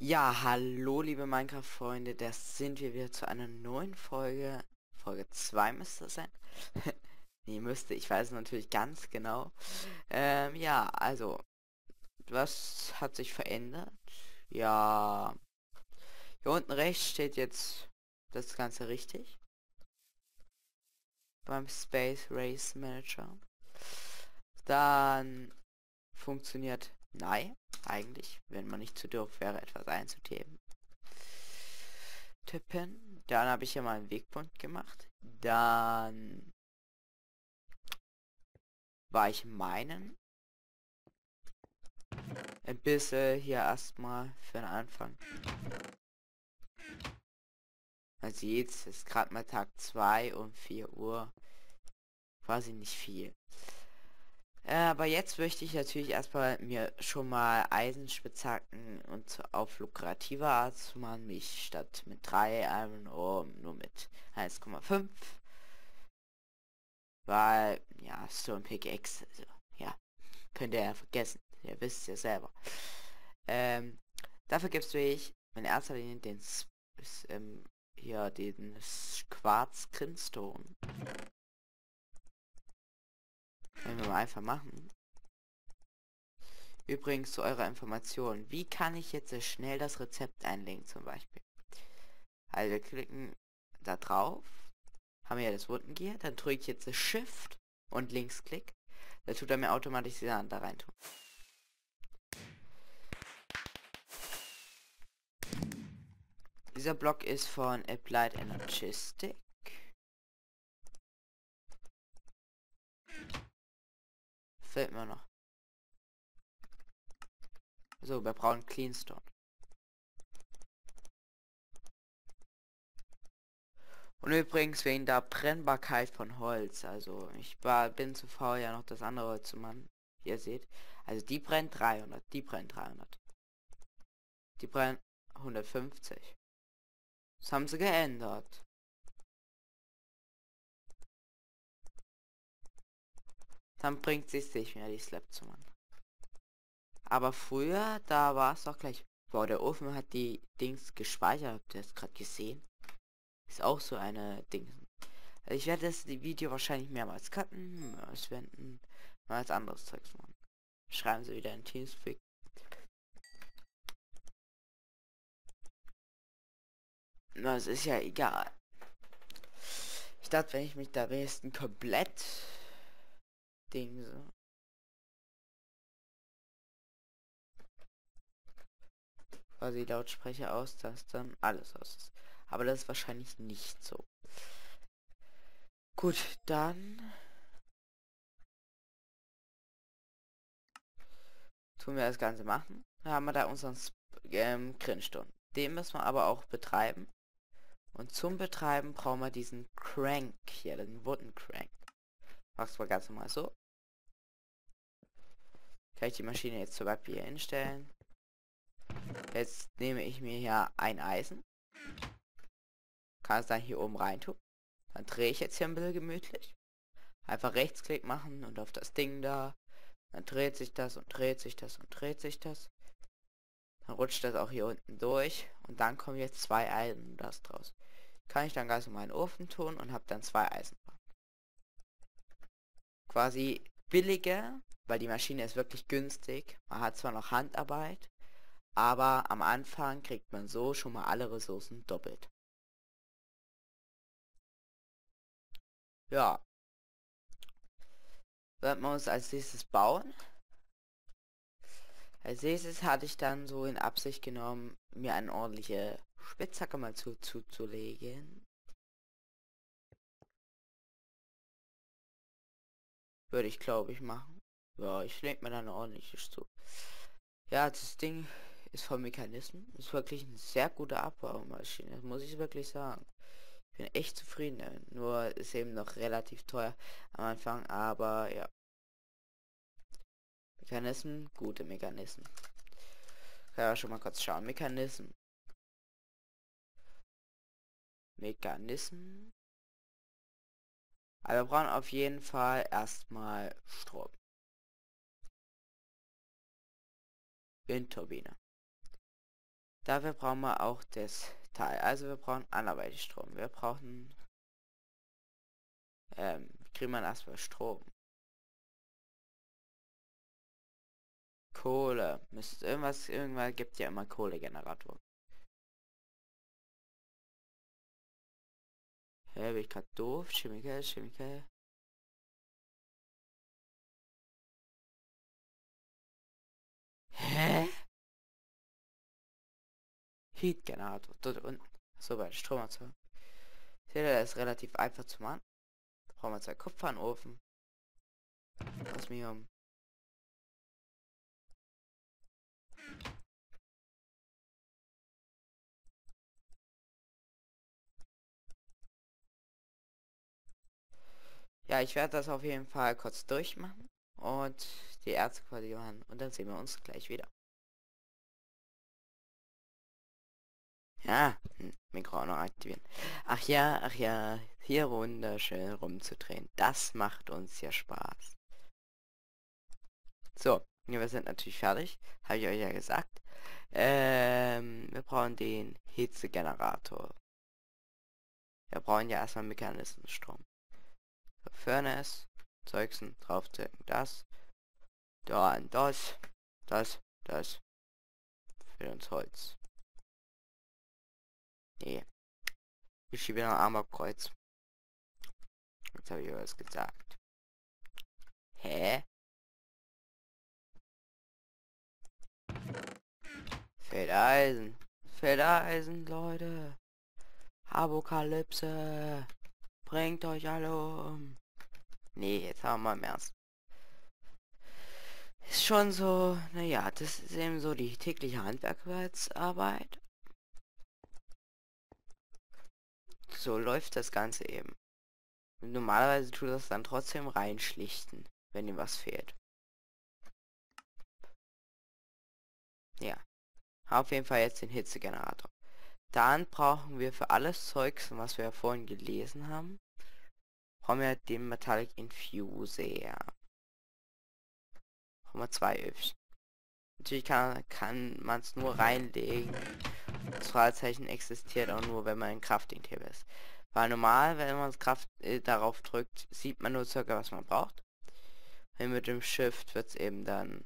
Ja, hallo liebe Minecraft-Freunde, das sind wir wieder zu einer neuen Folge. Folge 2 müsste es sein. Nee, müsste, ich weiß es natürlich ganz genau. Ja, also, was hat sich verändert? Ja, hier unten rechts steht jetzt das Ganze richtig. Beim Space Race Manager. Dann funktioniert nein, eigentlich, wenn man nicht zu doof wäre, etwas einzutippen. Dann habe ich ja mal einen Wegpunkt gemacht. Dann war ich meinen. Ein bisschen hier erstmal für den Anfang. Man sieht, es ist gerade mal Tag 2 um 4 Uhr. Quasi nicht viel. Aber jetzt möchte ich natürlich erstmal mir schon mal Eisenspitzhacken und auf lukrative Art zu machen, mich statt mit 3 Iron Ore nur mit 1,5. Weil, ja, Stone Pickaxe, also, ja, könnt ihr ja vergessen. Ihr wisst ja selber. Dafür gibst du ich in erster Linie hier den Quarz Grindstone. Können wir mal einfach machen. Übrigens zu eurer Information. Wie kann ich jetzt so schnell das Rezept einlegen zum Beispiel? Also wir klicken da drauf. Haben wir ja das Wundengear. Dann drücke ich jetzt Shift und Linksklick. Da tut er mir automatisch die Sachen da rein tun. Dieser Block ist von Applied Energistic. Fehlt mir noch. So, wir brauchen Cleanstone. Und übrigens wegen der Brennbarkeit von Holz. Also bin zu faul, ja noch das andere Holz zu machen. Wie ihr seht. Also die brennt 300, die brennt 300. Die brennt 150. Das haben sie geändert. Dann bringt es sich mehr, die Slab zu machen. Aber früher, da war es doch gleich. Boah, der Ofen hat die Dings gespeichert. Habt ihr das gerade gesehen? Ist auch so eine Ding. Also ich werde das Video wahrscheinlich mehrmals cutten, mehrmals wenden, mal als anderes Zeugs machen. Schreiben sie wieder in Teamspeak. Na, es ist ja egal. Ich dachte, wenn ich mich da wenigstens komplett Ding so. Quasi Lautsprecher aus, dass dann alles aus ist. Aber das ist wahrscheinlich nicht so. Gut, dann tun wir das Ganze machen. Dann haben wir da unseren Grindstone. Den müssen wir aber auch betreiben. Und zum Betreiben brauchen wir diesen Crank hier, den Wooden Crank. Mach's mal ganz normal so. Kann ich die Maschine jetzt zum Beispiel hier hinstellen. Jetzt nehme ich mir hier ein Eisen. Kann es dann hier oben rein tun. Dann drehe ich jetzt hier ein bisschen gemütlich. Einfach Rechtsklick machen und auf das Ding da. Dann dreht sich das und dreht sich das und dreht sich das. Dann rutscht das auch hier unten durch. Und dann kommen jetzt 2 Eisen das draus. Kann ich dann ganz normal in den Ofen tun und habe dann 2 Eisen. Quasi billiger, weil die Maschine ist wirklich günstig. Man hat zwar noch Handarbeit, aber am Anfang kriegt man so schon mal alle Ressourcen doppelt. Ja. Werden wir uns als nächstes bauen. Als nächstes hatte ich dann so in Absicht genommen, mir eine ordentliche Spitzhacke mal zuzulegen. Würde ich, glaube ich, machen. Ja, ich lege mir dann ordentlich zu. Ja, das Ding ist vom Mechanismus. Ist wirklich eine sehr gute Abbaumaschine, das muss ich wirklich sagen. Ich bin echt zufrieden damit. Nur ist eben noch relativ teuer am Anfang, aber ja. Mechanismen, gute Mechanismen. Kann ja schon mal kurz schauen. Mechanismen. Aber wir brauchen auf jeden Fall erstmal Strom. Windturbine. Dafür brauchen wir auch das Teil. Also wir brauchen anderweitig Strom. Wir brauchen... wie kriegt man erstmal Strom? Kohle. Müsste irgendwann gibt ja immer Kohlegenerator. Hä, bin ich grad doof? Chemical. Hä? Heatgenerator. Dort unten. So, bei der Stromerzeugung. Seht ihr, das ist relativ einfach zu machen. Da brauchen wir 2 Kupfer, einen Ofen. Osmium. Ja, ich werde das auf jeden Fall kurz durchmachen und die Ärzte quasi machen und dann sehen wir uns gleich wieder. Ja, Mikro auch noch aktivieren. Ach ja, hier wunderschön rumzudrehen. Das macht uns ja Spaß. So, ja, wir sind natürlich fertig. Habe ich euch ja gesagt. Wir brauchen den Hitzegenerator. Wir brauchen ja erstmal Mechanismusstrom. So, Furnace, Zeugsen, draufdrücken, das. Dann das. Für uns Holz. Nee. Ich schiebe noch Arm ab Kreuz. Jetzt habe ich was gesagt. Hä? Feldeisen. Feldeisen, Leute. Apokalypse. Bringt euch alle um. Nee, jetzt haben wir im Ernst. Ist schon so, naja, das ist eben so die tägliche Handwerksarbeit. So läuft das Ganze eben. Und normalerweise tut das dann trotzdem reinschlichten, wenn ihm was fehlt. Ja. Auf jeden Fall jetzt den Hitzegenerator. Dann brauchen wir für alles Zeugs, was wir ja vorhin gelesen haben, brauchen wir den Metallic Infuser. Brauchen wir 2 Öfchen. Natürlich kann man es nur reinlegen. Das Fragezeichen existiert auch nur, wenn man in Crafting-Table ist. Weil normal, wenn man das Kraft darauf drückt, sieht man nur circa, was man braucht. Und mit dem Shift wird es eben dann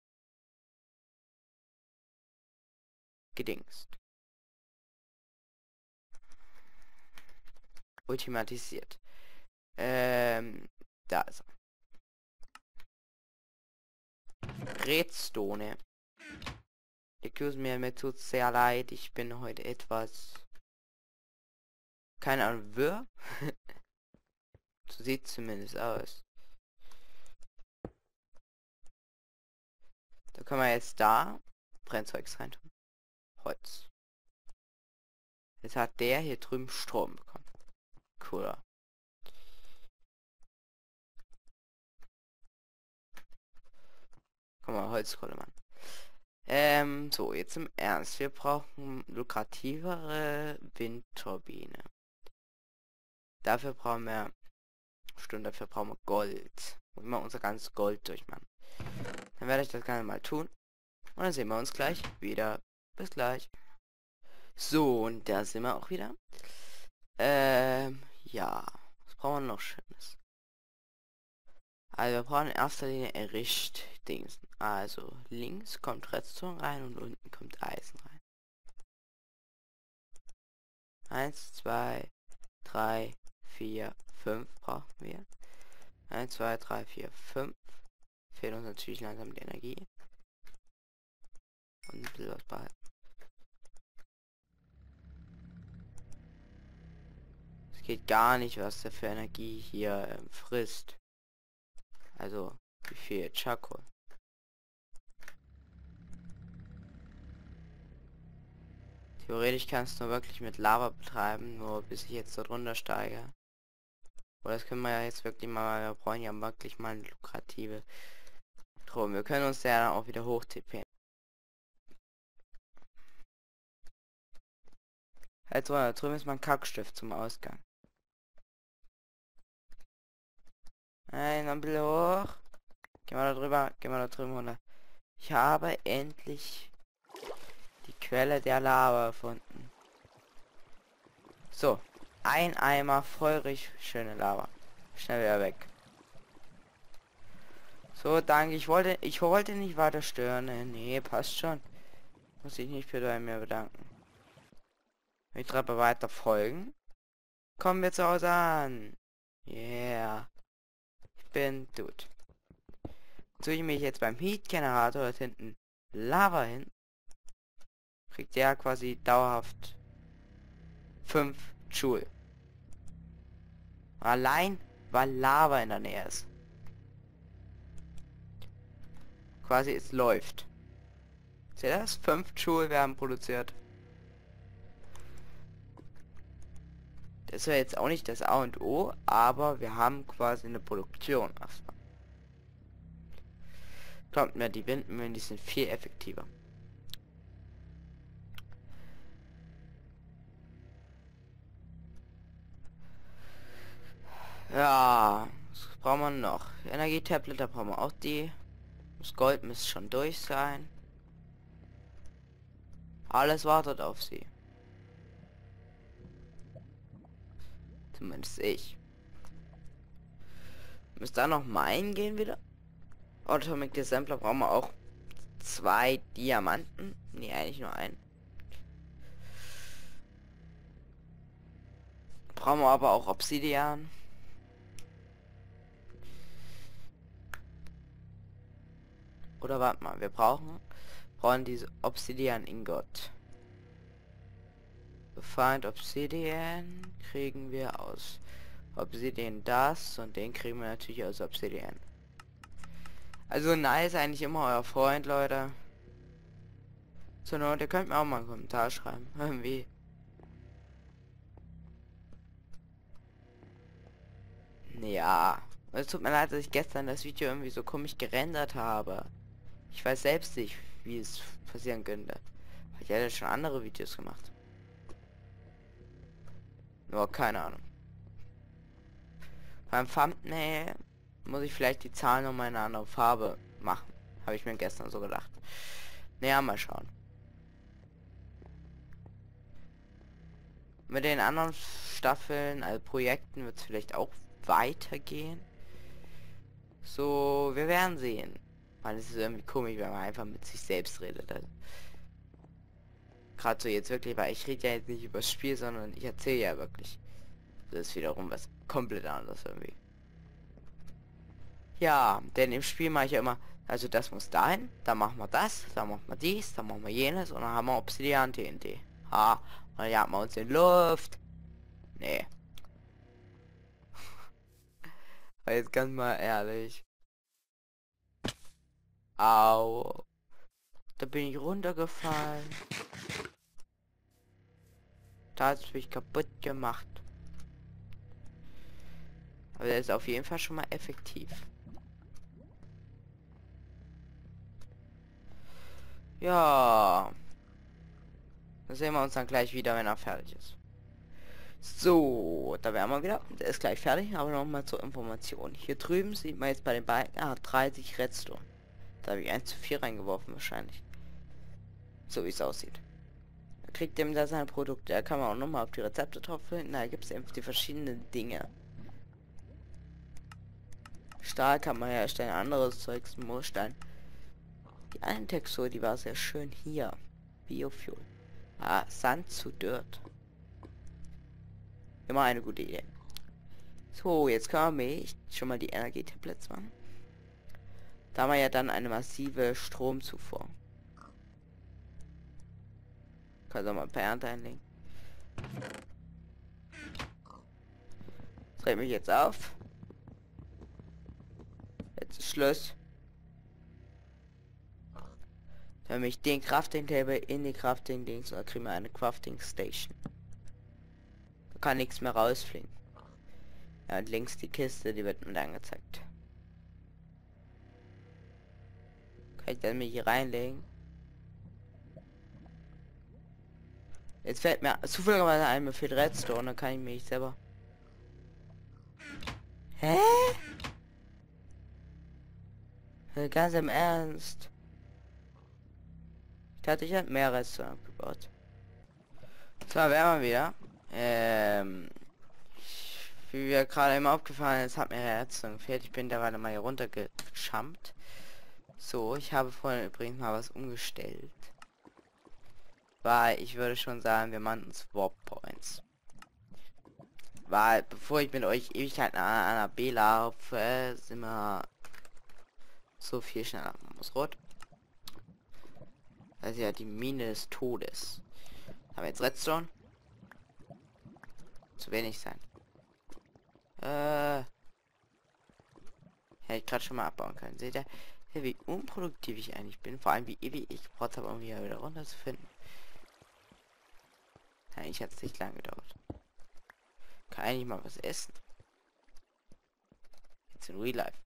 gedingst. Ultimatisiert. Da ist er. Redstone. Excuse mir tut sehr leid, ich bin heute etwas... keine Ahnung, wirr? So sieht zumindest aus. Da können wir jetzt da Brennzeugs reintun. Holz. Jetzt hat der hier drüben Strom bekommen. Cooler. Guck mal, Holzkohle, Mann. So, jetzt im Ernst. Wir brauchen lukrativere Windturbine. Dafür brauchen wir... Stimmt, dafür brauchen wir Gold. Und wir unser ganzes Gold durchmachen. Dann werde ich das Ganze mal tun. Und dann sehen wir uns gleich wieder. Bis gleich. So, und da sind wir auch wieder. Ja. Was brauchen wir noch Schönes? Also wir brauchen in erster Linie Erricht-Dings. Also links kommt Redstone rein und unten kommt Eisen rein. 1, 2, 3, 4, 5 brauchen wir. 1, 2, 3, 4, 5. Fehlt uns natürlich langsam die Energie. Und ein bisschen was behalten. Es geht gar nicht, was der für Energie hier frisst. Also, wie viel Charcoal. Theoretisch kannst du wirklich mit Lava betreiben, nur bis ich jetzt dort runter steige. Aber das können wir ja jetzt wirklich mal, wir brauchen ja wirklich mal eine lukrative Strom. Wir können uns ja dann auch wieder hoch tippen. Also, da drüben ist mein Kackstift zum Ausgang. Nein, ein bisschen hoch. Gehen wir da drüber, gehen wir da drüben runter. Ich habe endlich Die Quelle der Lava erfunden. So. Ein Eimer feurig schöne Lava. Schnell wieder weg. So, danke. Ich wollte nicht weiter stören. Nee, passt schon. Muss ich nicht für mir bedanken. Wenn ich Treppe weiter folgen, kommen wir zu Hause an. Yeah. Ich bin Dude. Tue ich mich jetzt beim Heat-Generator dort hinten Lava hin, kriegt der quasi dauerhaft 5 Joule. Allein, weil Lava in der Nähe ist. Quasi es läuft. Seht ihr das? 5 Joule werden produziert. Das ist ja jetzt auch nicht das A und O, aber wir haben quasi eine Produktion. Glaubt mir, die Windmühlen, die sind viel effektiver. Ja, was brauchen wir noch? Energietablet, da brauchen wir auch die. Das Gold müsste schon durch sein. Alles wartet auf sie. Zumindest ich. Müsste da noch meinen gehen wieder? Atomic Sampler brauchen wir auch 2 Diamanten. Nee, eigentlich nur einen. Brauchen wir aber auch Obsidian. Oder warte mal, wir brauchen diese Obsidian Ingot. Find Obsidian kriegen wir aus Obsidian das und den kriegen wir natürlich aus Obsidian. Also nice, eigentlich immer euer Freund, Leute. Zur Not, ihr könnt mir auch mal einen Kommentar schreiben. Irgendwie. Ja. Es tut mir leid, dass ich gestern das Video irgendwie so komisch gerendert habe. Ich weiß selbst nicht, wie es passieren könnte. Ich hätte schon andere Videos gemacht. Nur keine Ahnung. Beim Thumbnail muss ich vielleicht die Zahlen um eine andere Farbe machen. Habe ich mir gestern so gedacht. Naja, mal schauen. Mit den anderen Staffeln, also Projekten, wird es vielleicht auch weitergehen. So, wir werden sehen. Weil es ist irgendwie komisch, wenn man einfach mit sich selbst redet. Also. Gerade so jetzt wirklich, weil ich rede ja jetzt nicht über das Spiel, sondern ich erzähle ja wirklich. Das ist wiederum was komplett anderes irgendwie. Ja, denn im Spiel mache ich ja immer, also das muss dahin, dann machen wir das, dann machen wir dies, dann machen wir jenes und dann haben wir Obsidian TNT. Ha, und dann jagen wir uns in Luft. Nee. Aber jetzt ganz mal ehrlich. Au. Da bin ich runtergefallen. Da hat es mich kaputt gemacht. Aber der ist auf jeden Fall schon mal effektiv. Ja. Da sehen wir uns dann gleich wieder, wenn er fertig ist. So, da wären wir wieder. Der ist gleich fertig, aber noch mal zur Information. Hier drüben sieht man jetzt bei den Balken, 30 Redstone. Da habe ich 1 zu 4 reingeworfen wahrscheinlich. So wie es aussieht. Da kriegt dem da seine Produkte. Da kann man auch noch mal auf die Rezepte drauf finden. Da gibt es einfach die verschiedenen Dinge. Stahl kann man herstellen, anderes Zeugs, Moorstein. Die eine Textur, die war sehr schön hier. Biofuel. Ah, Sand zu Dirt. Immer eine gute Idee. So, jetzt können wir schon mal die Energietablets machen. Da haben wir ja dann eine massive Stromzufuhr. Kann doch mal ein paar Ernte einlegen. Das regt mich jetzt auf. Jetzt ist Schluss. Wenn ich den Crafting Table in die Crafting Dings, oder kriegen wir eine Crafting Station. Da kann nichts mehr rausfliegen. Ja, und links die Kiste, die wird mir dann angezeigt. Kann ich dann mich hier reinlegen? Jetzt fällt mir zufälligerweise ein, mir fehlt Redstone, dann kann ich mich selber. Hä? Ganz im Ernst. hatte ich halt mehr Redstone abgebaut. So, wären wir wieder. Wie mir gerade immer aufgefallen ist, hat mir Redstone gefehlt. Ich bin derweil mal hier runtergeschampt. So, ich habe vorhin übrigens mal was umgestellt. Weil ich würde schon sagen, wir machen uns Warp Points. Weil bevor ich mit euch Ewigkeiten an einer B laufe, sind wir so viel schneller. Man muss rot. Das ist ja die Mine des Todes. Haben wir jetzt Redstone? Zu wenig sein. Hätte ich gerade schon mal abbauen können. Seht ihr, wie unproduktiv ich eigentlich bin? Vor allem wie ewig ich gebraucht habe, um hier wieder runter zu finden. Eigentlich hat es nicht lange gedauert. Kann eigentlich mal was essen. Jetzt in Real Life.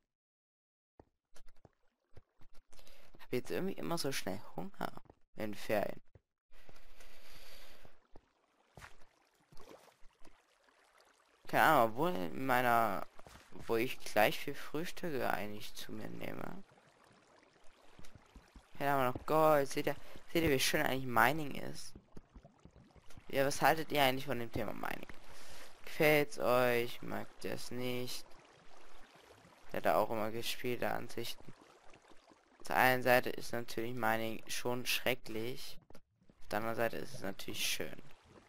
Habe jetzt irgendwie immer so schnell Hunger in Ferien. Keine Ahnung, obwohl in meiner, wo ich gleich viel Frühstücke eigentlich zu mir nehme. Hier haben wir noch Gold. Seht ihr, wie schön eigentlich Mining ist? Ja, was haltet ihr eigentlich von dem Thema Mining? Gefällt's euch? Mag ihr es nicht? Ich hatte auch immer gespielte Ansichten. Auf der einen Seite ist natürlich Mining schon schrecklich. Auf der anderen Seite ist es natürlich schön.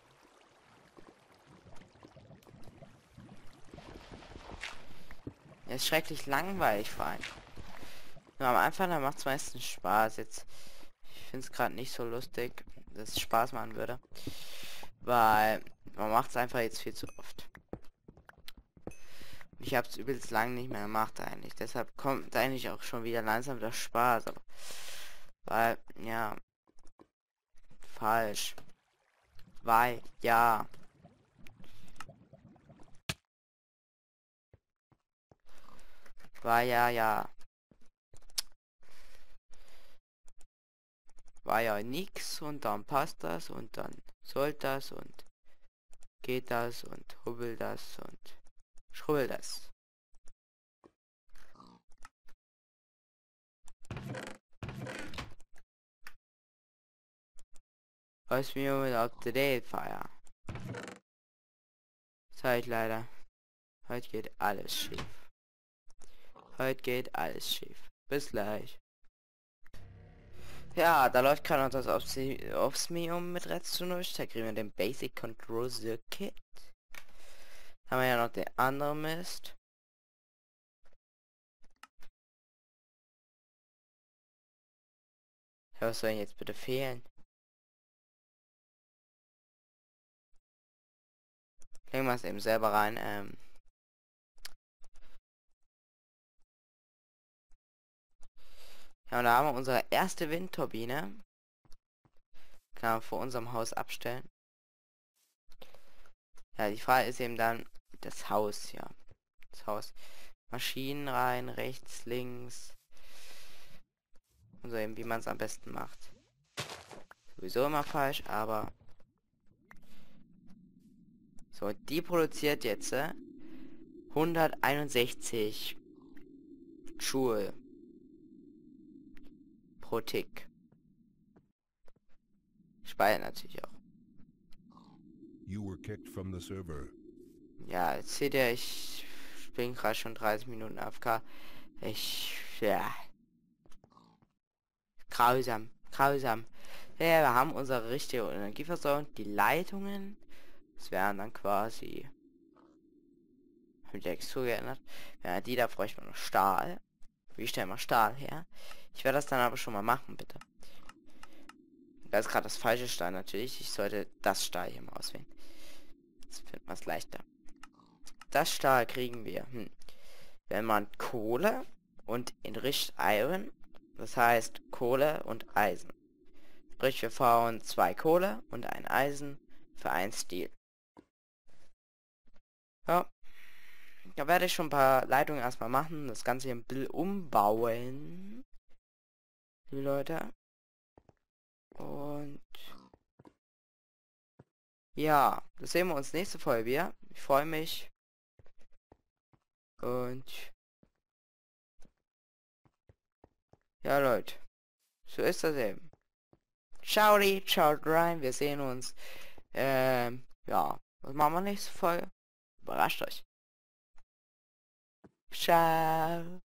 Es ist schrecklich langweilig vor allem. Nur am Anfang, da macht es meistens Spaß. Jetzt, ich finde es gerade nicht so lustig, dass es Spaß machen würde. Weil man macht es einfach jetzt viel zu oft. Ich habe es übelst lang nicht mehr gemacht eigentlich. Deshalb kommt eigentlich auch schon wieder langsam der Spaß. Aber weil, ja. Falsch. Weil, ja. War ja. War ja nix und dann passt das und dann soll das und geht das und hubbel das und schrubbel das. Was mir mit up to date feier. Zeit leider. Heute geht alles schief. Heute geht alles schief. Bis gleich. Ja, da läuft gerade noch das Osmium mit Redstone durch. Da kriegen wir den Basic Control Circuit. Haben wir ja noch den anderen Mist. Ja, was soll denn jetzt bitte fehlen? Legen wir es eben selber rein. Ja, und da haben wir unsere erste Windturbine. Kann man vor unserem Haus abstellen. Ja, die Frage ist eben dann das Haus, ja. Das Haus. Maschinen rein, rechts, links. Und so eben, wie man es am besten macht. Sowieso immer falsch, aber... So, die produziert jetzt 161 Joule pro Tick. Speichert natürlich auch. You were kicked from the server. Ja, jetzt seht ihr, ich bin gerade schon 30 Minuten AFK. Ja. Grausam, grausam. Ja, wir haben unsere richtige Energieversorgung. Die Leitungen, das wären dann quasi... Habe ich die Textur geändert. Ja, die da bräuchte man noch Stahl. Wie stellen wir Stahl her? Ich werde das dann aber schon mal machen, bitte. Das ist gerade das falsche Stahl natürlich. Ich sollte das Stahl hier mal auswählen. Jetzt finden wir es leichter. Das Stahl kriegen wir, wenn man Kohle und Enriched Iron, das heißt Kohle und Eisen. Sprich, wir brauchen 2 Kohle und ein Eisen für 1 Steel. Ja. Da werde ich schon ein paar Leitungen erstmal machen, das Ganze hier ein bisschen umbauen. Die Leute. Und ja, das sehen wir uns nächste Folge wieder. Ich freue mich. Und ja, Leute. So ist das eben. Ciao, ciao rein, wir sehen uns. Ja, was machen wir nächste Folge? Überrascht euch. Ciao.